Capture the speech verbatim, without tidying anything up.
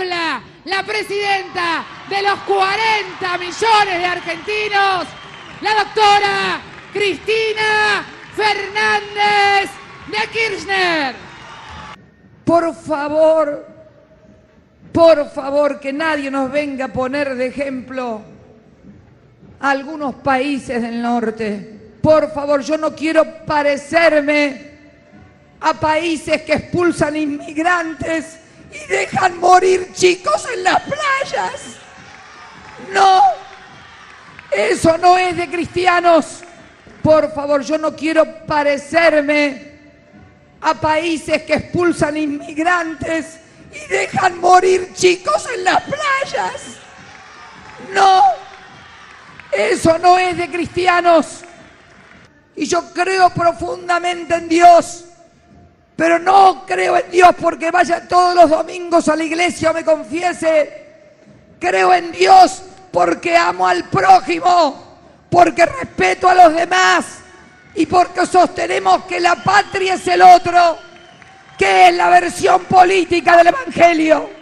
habla la presidenta de los cuarenta millones de argentinos, la doctora Cristina Fernández de Kirchner. Por favor, por favor, que nadie nos venga a poner de ejemplo a algunos países del norte. Por favor, yo no quiero parecerme a países que expulsan inmigrantes y dejan morir chicos en las playas. No, eso no es de cristianos. Por favor, yo no quiero parecerme a países que expulsan inmigrantes y dejan morir chicos en las playas. No, eso no es de cristianos. Y yo creo profundamente en Dios, pero no creo en Dios porque vaya todos los domingos a la iglesia o me confiese. Creo en Dios porque amo al prójimo, porque respeto a los demás y porque sostenemos que la patria es el otro, que es la versión política del Evangelio.